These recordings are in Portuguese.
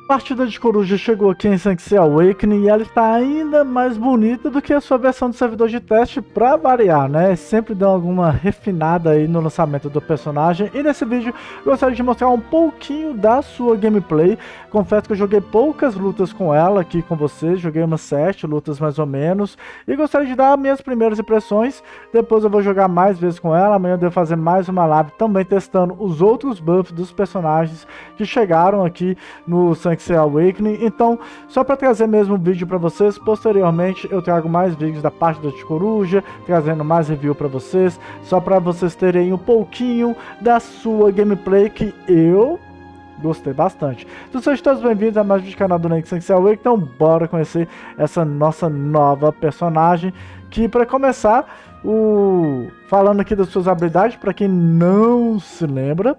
A partida de coruja chegou aqui em Sanctuary Awakening e ela está ainda mais bonita do que a sua versão de servidor de teste, para variar, né? Sempre dão alguma refinada aí no lançamento do personagem. E nesse vídeo eu gostaria de mostrar um pouquinho da sua gameplay. Confesso que eu joguei poucas lutas com ela aqui com vocês, joguei umas 7 lutas mais ou menos. E gostaria de dar minhas primeiras impressões. Depois eu vou jogar mais vezes com ela. Amanhã eu devo fazer mais uma live também testando os outros buffs dos personagens que chegaram aqui no Sanctuary Awakening. Então, só para trazer mesmo um vídeo para vocês, posteriormente eu trago mais vídeos da parte de coruja, trazendo mais review para vocês, só para vocês terem um pouquinho da sua gameplay que eu gostei bastante. Então sejam todos bem-vindos a mais um vídeo do canal do Sanctuary Awakening. Então bora conhecer essa nossa nova personagem, que para começar, falando aqui das suas habilidades, para quem não se lembra.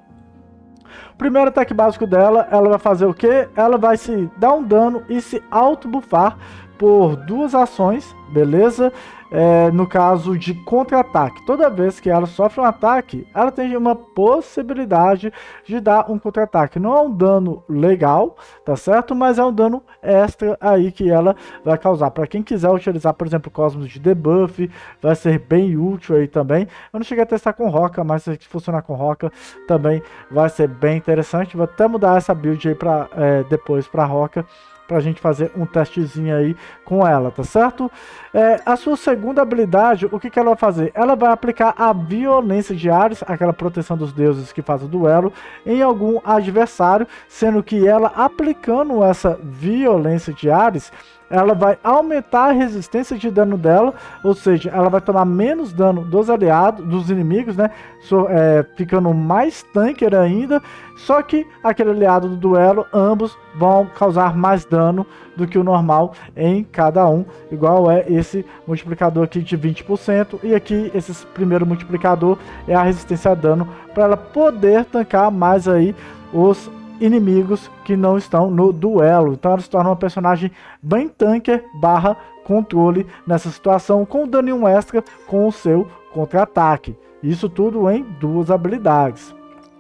O primeiro ataque básico dela, ela vai fazer o que? Ela vai se dar um dano e se auto-buffar por 2 ações, beleza? No caso de contra-ataque. Toda vez que ela sofre um ataque, ela tem uma possibilidade de dar um contra-ataque. Não é um dano legal, tá certo? Mas é um dano extra aí que ela vai causar. Para quem quiser utilizar, por exemplo, Cosmos de debuff, vai ser bem útil aí também. Eu não cheguei a testar com Roca, mas se funcionar com Roca também vai ser bem interessante. Vou até mudar essa build aí depois para Roca, pra gente fazer um testezinho aí com ela, tá certo? A sua segunda habilidade, o que ela vai fazer? Ela vai aplicar a violência de Ares, aquela proteção dos deuses que faz o duelo, em algum adversário, sendo que ela aplicando essa violência de Ares, ela vai aumentar a resistência de dano dela, ou seja, ela vai tomar menos dano dos aliados, dos inimigos, né? Ficando mais tanker ainda, só que aquele aliado do duelo, ambos vão causar mais dano do que o normal em cada um, igual é esse multiplicador aqui de 20%, e aqui esse primeiro multiplicador é a resistência a dano, para ela poder tancar mais aí os inimigos que não estão no duelo. Então ela se torna uma personagem bem tanker barra controle nessa situação, com daninho extra com o seu contra-ataque. Isso tudo em 2 habilidades.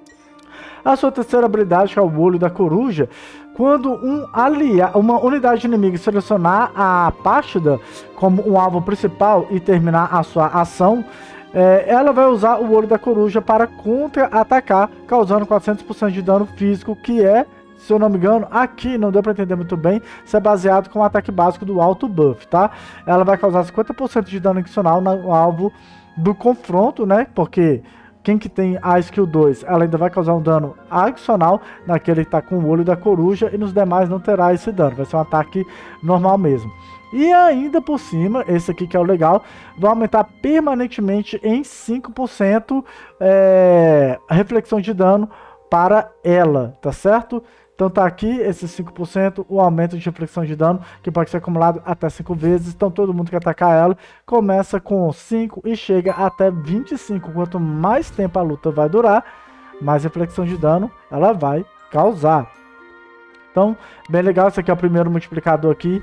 A sua terceira habilidade, que é o olho da coruja, quando uma unidade inimiga selecionar a Pástida como um alvo principal e terminar a sua ação, ela vai usar o olho da coruja para contra-atacar, causando 400% de dano físico, que é, se eu não me engano, aqui não deu para entender muito bem, isso é baseado com o ataque básico do alto buff, tá? Ela vai causar 50% de dano adicional no alvo do confronto, né? Porque quem que tem a skill 2, ela ainda vai causar um dano adicional naquele que tá com o olho da coruja, e nos demais não terá esse dano, vai ser um ataque normal mesmo. E ainda por cima, esse aqui que é o legal, vai aumentar permanentemente em 5% a reflexão de dano para ela, tá certo? Então tá aqui esses 5%, o aumento de reflexão de dano, que pode ser acumulado até 5 vezes. Então todo mundo que atacar ela começa com 5 e chega até 25. Quanto mais tempo a luta vai durar, mais reflexão de dano ela vai causar. Então, bem legal, esse aqui é o primeiro multiplicador aqui,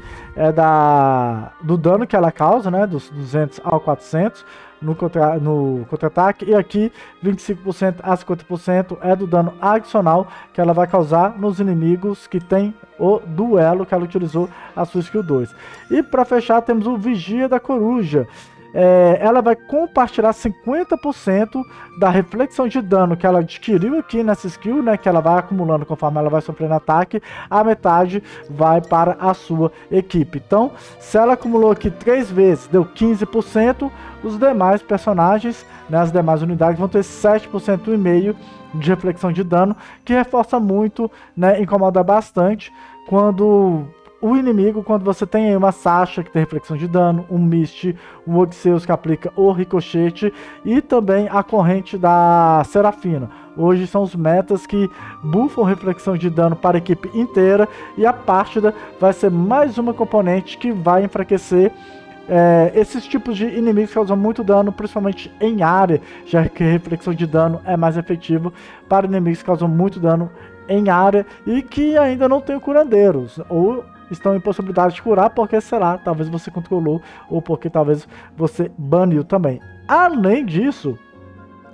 do dano que ela causa, né, dos 200 ao 400 no contra-ataque, e aqui 25% a 50% é do dano adicional que ela vai causar nos inimigos que tem o duelo, que ela utilizou a sua skill 2. E para fechar temos o Vigia da Coruja. Ela vai compartilhar 50% da reflexão de dano que ela adquiriu aqui nessa skill, né, que ela vai acumulando conforme ela vai sofrendo ataque. A metade vai para a sua equipe. Então, se ela acumulou aqui 3 vezes, deu 15%, os demais personagens, né, as demais unidades vão ter 7,5% de reflexão de dano, que reforça muito, né, incomoda bastante quando o inimigo, quando você tem aí uma Sasha que tem reflexão de dano, um Mist, um Odysseus que aplica o ricochete, e também a corrente da Serafina. Hoje são os metas que buffam reflexão de dano para a equipe inteira, e a Pástida vai ser mais uma componente que vai enfraquecer esses tipos de inimigos que causam muito dano, principalmente em área, já que a reflexão de dano é mais efetivo para inimigos que causam muito dano em área e que ainda não tem curandeiros, ou estão em possibilidade de curar porque, sei lá, talvez você controlou ou porque talvez você baniu também. Além disso,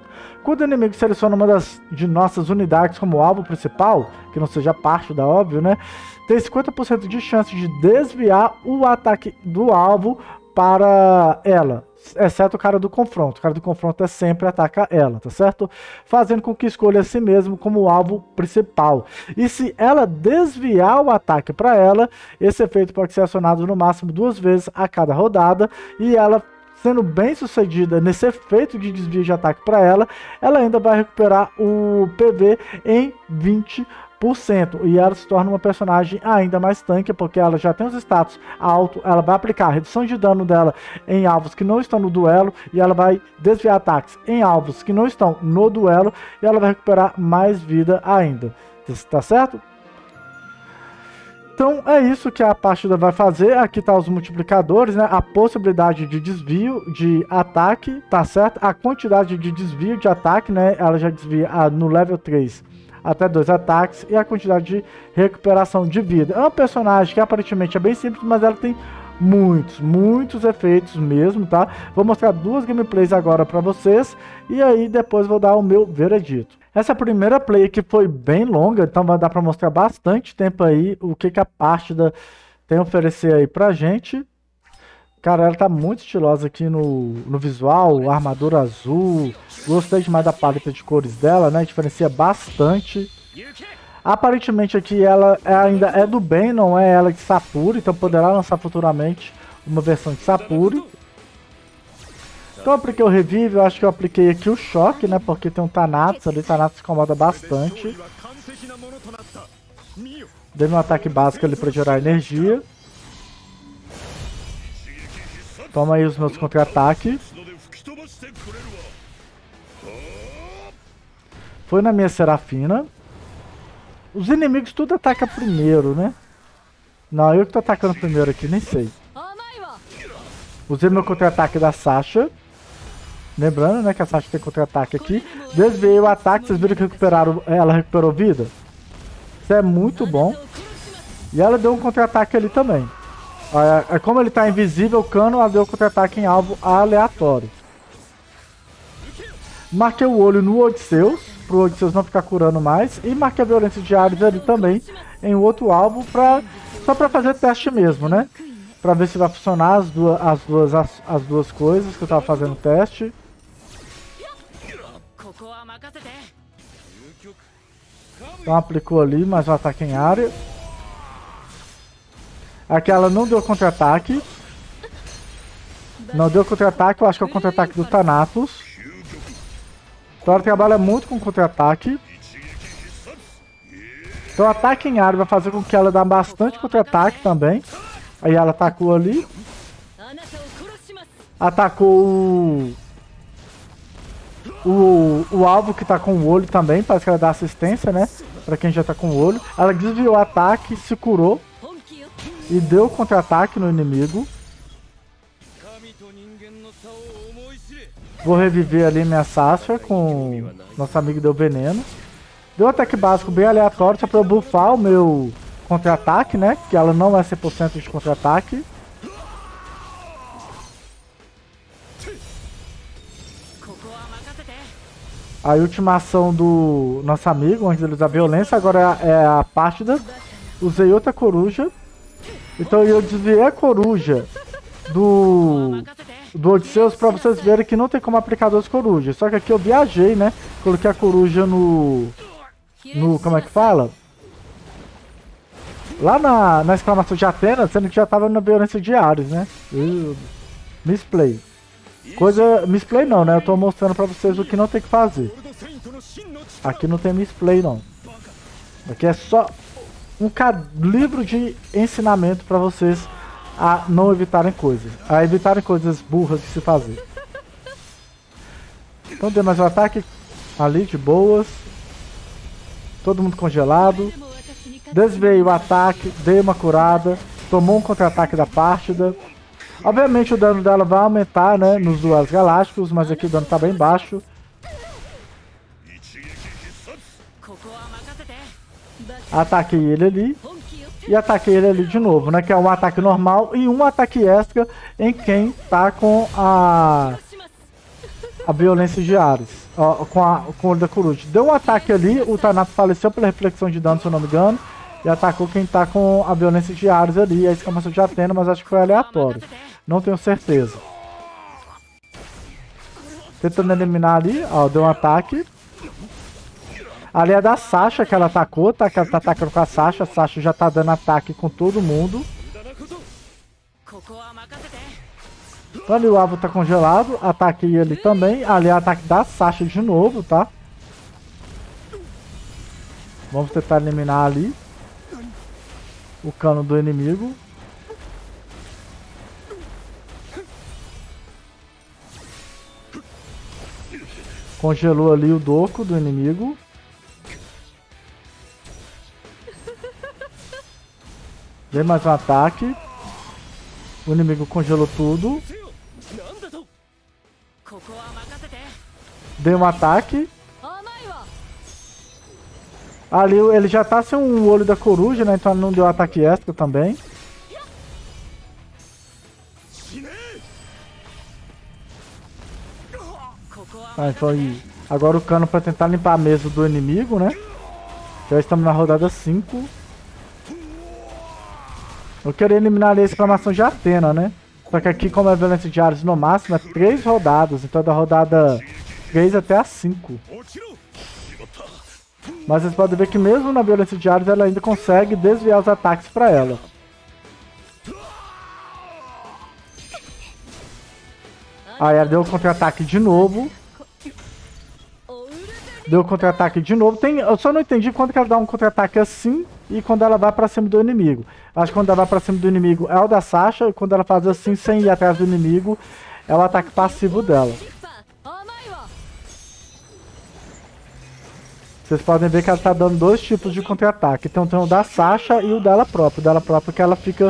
Quando o inimigo seleciona uma de nossas unidades como alvo principal, que não seja parte da óbvio, né? Tem 50% de chance de desviar o ataque do alvo para ela, exceto o cara do confronto. O cara do confronto sempre ataca ela, tá certo? Fazendo com que escolha a si mesmo como alvo principal. E se ela desviar o ataque para ela, esse efeito pode ser acionado no máximo 2 vezes a cada rodada, e ela sendo bem sucedida nesse efeito de desvio de ataque para ela, ela ainda vai recuperar o PV em 20%. E ela se torna uma personagem ainda mais tanque, porque ela já tem os status alto, ela vai aplicar a redução de dano dela em alvos que não estão no duelo, e ela vai desviar ataques em alvos que não estão no duelo, e ela vai recuperar mais vida ainda, tá certo? Então é isso que a partida vai fazer. Aqui tá os multiplicadores, né? A possibilidade de desvio de ataque, tá certo? A quantidade de desvio de ataque, né? Ela já desvia no level 3 até 2 ataques, e a quantidade de recuperação de vida. É uma personagem que aparentemente é bem simples, mas ela tem muitos efeitos mesmo, tá? Vou mostrar 2 gameplays agora pra vocês, e aí depois vou dar o meu veredito. Essa primeira play aqui foi bem longa, então vai dar pra mostrar bastante tempo aí o que a partida tem a oferecer aí pra gente. Cara, ela tá muito estilosa aqui no visual, armadura azul. Gostei demais da paleta de cores dela, né? Diferencia bastante. Aparentemente aqui ela ainda é do bem, não é ela de Sapuri, então poderá lançar futuramente uma versão de Sapuri. Então eu apliquei o revive, eu acho que eu apliquei aqui o choque, né? Porque tem um Thanatos ali, Thanatos incomoda bastante. Dei um ataque básico ali pra gerar energia. Toma aí os meus contra-ataques. Foi na minha Serafina. Os inimigos tudo atacam primeiro, né? Não, eu que tô atacando primeiro aqui, nem sei. Usei meu contra-ataque da Sasha. Lembrando, né, que a Sasha tem contra-ataque aqui. Desviei o ataque, vocês viram que ela recuperou vida? Isso é muito bom. E ela deu um contra-ataque ali também. Como ele tá invisível, o cano, ela deu contra-ataque em alvo aleatório. Marquei o olho no Odisseus, pro Odisseus não ficar curando mais. E marquei a violência de Ares ali também, em outro alvo, só pra fazer teste mesmo, né? Pra ver se vai funcionar as duas coisas que eu tava fazendo teste. Então aplicou ali, mais um ataque em área. Aqui ela não deu contra-ataque. Não deu contra-ataque, eu acho que é o contra-ataque do Thanatos. Então ela trabalha muito com contra-ataque. Então o ataque em área vai fazer com que ela dê bastante contra-ataque também. Aí ela atacou ali. Atacou o alvo que tá com o olho também. Parece que ela dá assistência, né? Pra quem já tá com o olho. Ela desviou o ataque, se curou. E deu contra-ataque no inimigo. Vou reviver ali minha Sasha com nosso amigo deu veneno. Deu um ataque básico bem aleatório, só pra eu buffar o meu contra-ataque, né? Que ela não é 100% de contra-ataque. A ultimação do nosso amigo, antes de ele usar violência, agora é a partida. Usei outra coruja. Então eu desviei a coruja do Odisseus pra vocês verem que não tem como aplicar 2 corujas. Só que aqui eu viajei, né? Coloquei a coruja no como é que fala? Lá na exclamação de Atenas, sendo que já tava na violência de Ares, né? Misplay. Misplay não, né? Eu tô mostrando pra vocês o que não tem que fazer. Aqui não tem misplay não. Aqui é só um livro de ensinamento pra vocês a não evitarem coisas. A evitarem coisas burras de se fazer. Então dei mais um ataque ali de boas. Todo mundo congelado. Desviei o ataque, dei uma curada. Tomou um contra-ataque da partida. Obviamente o dano dela vai aumentar, né, nos duelos galácticos, mas aqui o dano tá bem baixo. Ataquei ele ali. E ataquei ele ali de novo, né, que é um ataque normal e um ataque extra em quem tá com a violência de Ares, ó, com o olho da coruja. Deu um ataque ali, o Thanatos faleceu pela reflexão de dano, se eu não me engano, e atacou quem tá com a violência de Ares ali, a exclamação de Athena, mas acho que foi aleatório. Não tenho certeza. Tentando eliminar ali, ó, deu um ataque. Ali é da Sasha que ela atacou, tá? Que ela tá atacando com a Sasha já tá dando ataque com todo mundo. Então ali o Avo tá congelado, ataque ele também. Ali é ataque da Sasha de novo, tá? Vamos tentar eliminar ali o cano do inimigo. Congelou ali o Doku do inimigo. Dei mais um ataque. O inimigo congelou tudo. Dei um ataque. Ali ele já tá sem um olho da coruja, né? Então ele não deu ataque extra também. Então agora o cano para tentar limpar a mesa do inimigo, né? Já estamos na rodada 5. Eu queria eliminar ali a exclamação de Athena, né? Só que aqui, como é violência de Ares no máximo, é 3 rodadas. Então é da rodada 3 até a 5. Mas vocês podem ver que mesmo na violência de Ares, ela ainda consegue desviar os ataques para ela. Aí ela deu um contra-ataque de novo. Deu contra-ataque de novo. Eu só não entendi quando que ela dá um contra-ataque assim e quando ela vai pra cima do inimigo. Acho que quando ela vai pra cima do inimigo é o da Sasha. E quando ela faz assim sem ir atrás do inimigo é o ataque passivo dela. Vocês podem ver que ela tá dando 2 tipos de contra-ataque. Então tem o da Sasha e o dela própria. O dela própria que ela fica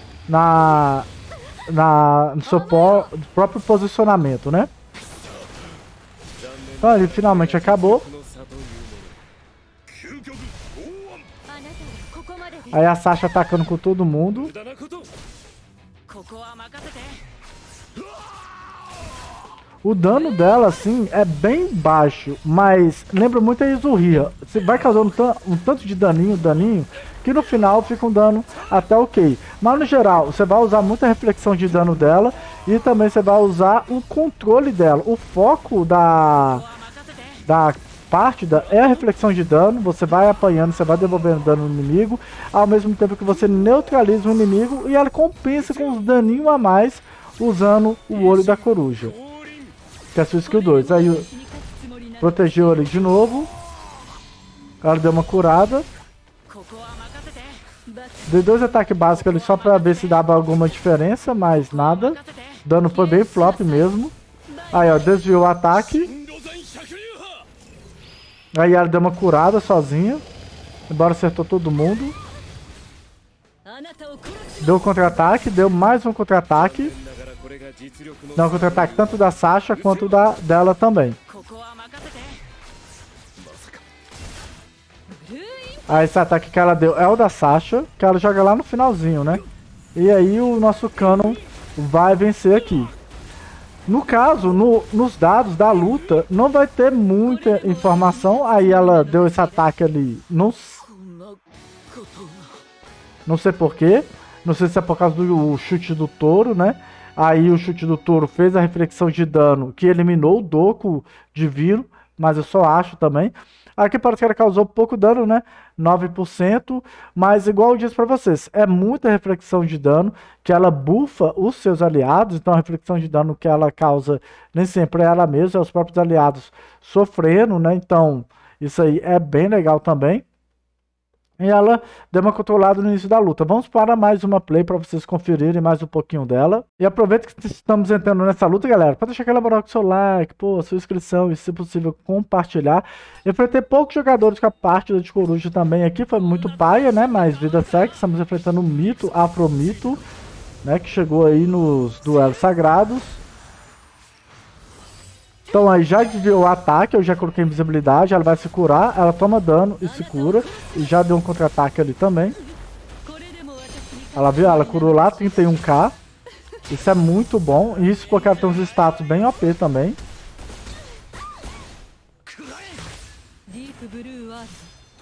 no seu próprio posicionamento, né? Então ele finalmente acabou. Aí a Sasha atacando com todo mundo. O dano dela, assim, é bem baixo, mas lembra muito a Izuria. Você vai causando um tanto de daninho, que no final fica um dano até ok. Mas no geral, você vai usar muita reflexão de dano dela e também você vai usar um controle dela. O foco da partida é a reflexão de dano. Você vai apanhando, você vai devolvendo dano no inimigo, ao mesmo tempo que você neutraliza o inimigo e ela compensa com os daninhos a mais usando o olho da coruja. Que é a sua skill 2. Aí protegeu ele de novo. Ela deu uma curada. Dei 2 ataques básicos ali só pra ver se dava alguma diferença, mas nada. O dano foi bem flop mesmo. Aí ó, desviou o ataque. Aí ela deu uma curada sozinha. Embora acertou todo mundo. Deu contra-ataque, deu mais um contra-ataque. Deu um contra-ataque tanto da Sasha quanto dela também. Aí esse ataque que ela deu é o da Sasha, que ela joga lá no finalzinho, né? E aí o nosso Canon vai vencer aqui. No caso, nos dados da luta, não vai ter muita informação. Aí ela deu esse ataque ali, não sei porquê. Não sei se é por causa do chute do touro, né? Aí o chute do touro fez a reflexão de dano que eliminou o Doku divino, mas eu só acho também. Aqui parece que ela causou pouco dano, né? 9%, mas igual eu disse pra vocês, é muita reflexão de dano que ela bufa os seus aliados, então a reflexão de dano que ela causa nem sempre é ela mesma, é os próprios aliados sofrendo, né? Então isso aí é bem legal também. E ela deu uma controlada no início da luta. Vamos para mais uma play para vocês conferirem mais um pouquinho dela. E aproveita que estamos entrando nessa luta, galera, para deixar aquela moral com o seu like, pô, sua inscrição e, se possível, compartilhar. Enfrentei poucos jogadores com a partida de coruja também aqui, foi muito paia, né? Mas vida segue, estamos enfrentando o Mito, Afromito, né? Que chegou aí nos duelos sagrados. Então aí já desviou o ataque, eu já coloquei invisibilidade, ela vai se curar, ela toma dano e se cura. E já deu um contra-ataque ali também. Ela viu, ela curou lá 31k. Isso é muito bom, isso porque ela tem uns status bem OP também.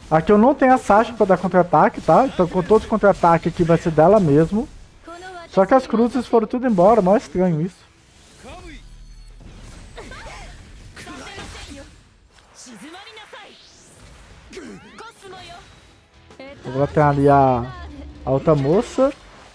Aqui eu não tenho a Sasha pra dar contra-ataque, tá? Então com todos os contra-ataques aqui vai ser dela mesmo. Só que as cruzes foram tudo embora, mó estranho isso. Agora tem ali a outra moça.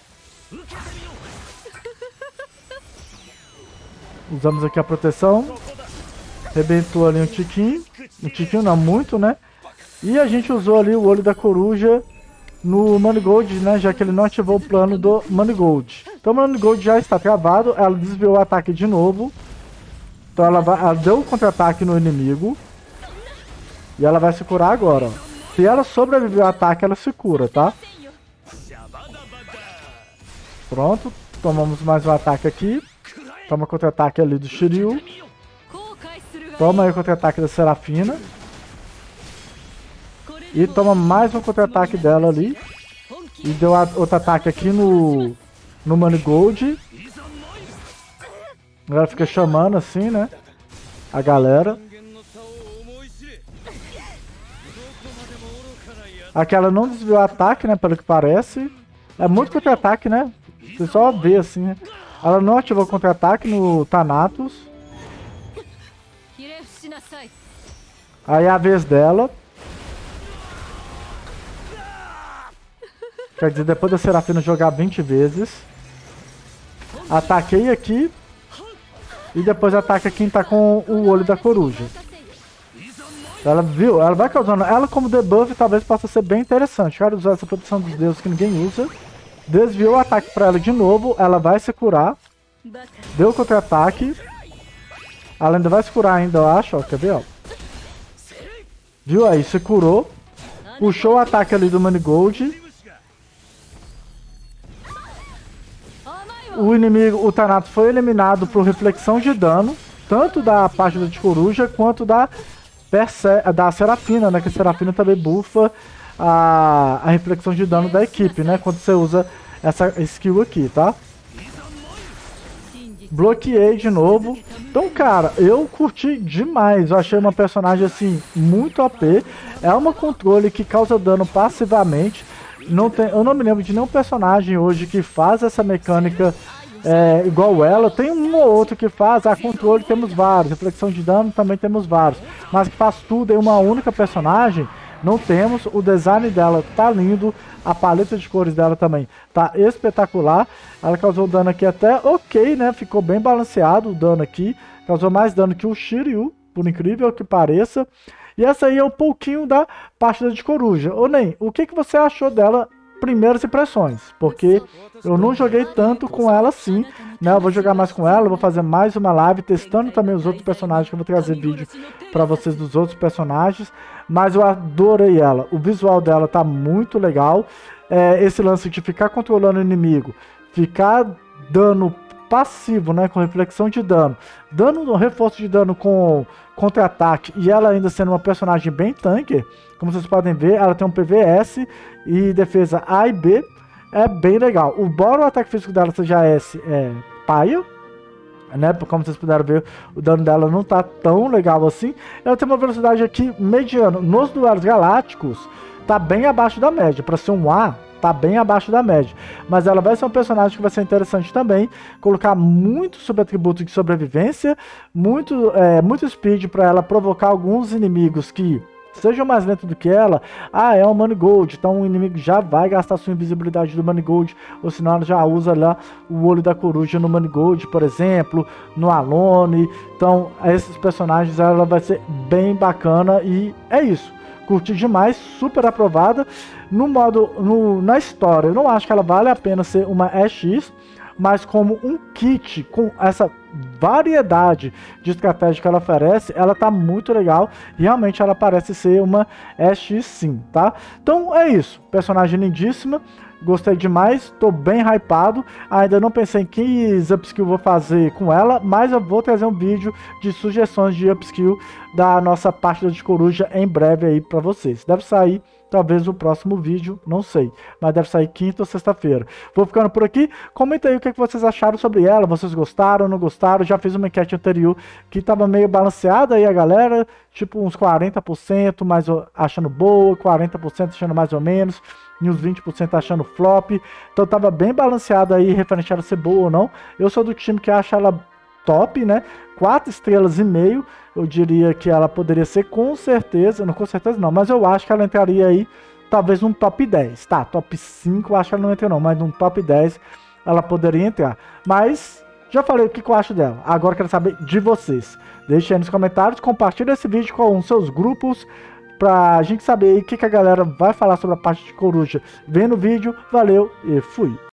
Usamos aqui a proteção. Rebentou ali um tiquinho. Um tiquinho não, muito, né? E a gente usou ali o olho da coruja no Manigold, né? Já que ele não ativou o plano do Manigold. Então o Manigold já está travado. Ela desviou o ataque de novo. Então ela deu um contra-ataque no inimigo. E ela vai se curar agora, ó. Se ela sobreviver ao ataque, ela se cura, tá? Pronto. Tomamos mais um ataque aqui. Toma contra-ataque ali do Shiryu. Toma aí o contra-ataque da Serafina. E toma mais um contra-ataque dela ali. E deu outro ataque aqui no Manigold. Ela fica chamando assim, né? A galera. Aqui ela não desviou o ataque, né? Pelo que parece. É muito contra-ataque, né? Você só vê assim, né? Ela não ativou contra-ataque no Thanatos. Aí é a vez dela. Quer dizer, depois da Serafina jogar 20 vezes. Ataquei aqui. E depois ataca quem tá com o olho da coruja. Ela viu, ela vai causando. Ela como debuff talvez possa ser bem interessante. Quero usar essa proteção dos deuses que ninguém usa. Desviou o ataque pra ela de novo. Ela vai se curar. Deu contra-ataque. Ela ainda vai se curar ainda, eu acho. Ó, quer ver, ó. Viu aí, se curou. Puxou o ataque ali do Manigold. O inimigo, o Thanatos, foi eliminado por reflexão de dano, tanto da página de coruja quanto da Serafina, né? Que a Serafina também bufa a reflexão de dano da equipe, né? Quando você usa essa skill aqui, tá? Bloqueei de novo. Então, cara, eu curti demais. Eu achei uma personagem, assim, muito OP. É uma controle que causa dano passivamente. Eu não me lembro de nenhum personagem hoje que faz essa mecânica igual ela. Tem um ou outro que faz. A controle temos vários. Reflexão de dano também temos vários. Mas que faz tudo em uma única personagem, não temos. O design dela tá lindo. A paleta de cores dela também tá espetacular. Ela causou dano aqui até ok, né? Ficou bem balanceado o dano aqui. Causou mais dano que o Shiryu, por incrível que pareça. E essa aí é um pouquinho da partida de coruja. Ô Nen, o que você achou dela? Primeiras impressões, porque eu não joguei tanto com ela assim, né? Eu vou jogar mais com ela, vou fazer mais uma live testando também os outros personagens, que eu vou trazer vídeo pra vocês dos outros personagens. Mas eu adorei ela, o visual dela tá muito legal. Esse lance de ficar controlando o inimigo, ficar dando passivo, né, com reflexão de dano, dando um reforço de dano com contra-ataque, e ela ainda sendo uma personagem bem tanque, como vocês podem ver, ela tem um PVS e defesa A e B, é bem legal. Embora o ataque físico dela seja S, paia, né, como vocês puderam ver, o dano dela não tá tão legal assim. Ela tem uma velocidade aqui mediana, nos duelos galácticos tá bem abaixo da média, para ser um A, tá bem abaixo da média. Mas ela vai ser um personagem que vai ser interessante também. Colocar muito subatributo de sobrevivência, muito speed para ela provocar alguns inimigos que sejam mais lentos do que ela. É um Manigold, então o inimigo já vai gastar sua invisibilidade do Manigold, ou senão ela já usa lá o olho da coruja no Manigold, por exemplo, no Alone. Então esses personagens ela vai ser bem bacana e é isso. Curti demais, super aprovada. Na história, eu não acho que ela vale a pena ser uma EX, mas como um kit com essa variedade de estratégia que ela oferece, ela tá muito legal. Realmente ela parece ser uma EX sim, tá? Então é isso, personagem lindíssima. Gostei demais, tô bem hypado. Ainda não pensei em que upskill vou fazer com ela, mas eu vou trazer um vídeo de sugestões de upskill da nossa partida de coruja em breve aí pra vocês. Deve sair talvez o próximo vídeo, não sei, mas deve sair quinta ou sexta-feira. Vou ficando por aqui, comenta aí o que vocês acharam sobre ela, vocês gostaram ou não gostaram, já fiz uma enquete anterior que tava meio balanceada aí a galera, tipo uns 40% mais achando boa, 40% achando mais ou menos, e uns 20% achando flop, então tava bem balanceado aí referente a ela ser boa ou não. Eu sou do time que acha ela top, né? 4,5 estrelas, eu diria que ela poderia ser com certeza não, mas eu acho que ela entraria aí, talvez num top 10, tá? Top 5 eu acho que ela não entra não, mas num top 10 ela poderia entrar. Mas já falei o que eu acho dela, agora eu quero saber de vocês. Deixe aí nos comentários, compartilhe esse vídeo com os seus grupos, pra gente saber aí o que a galera vai falar sobre a parte de coruja vendo o vídeo. Valeu e fui!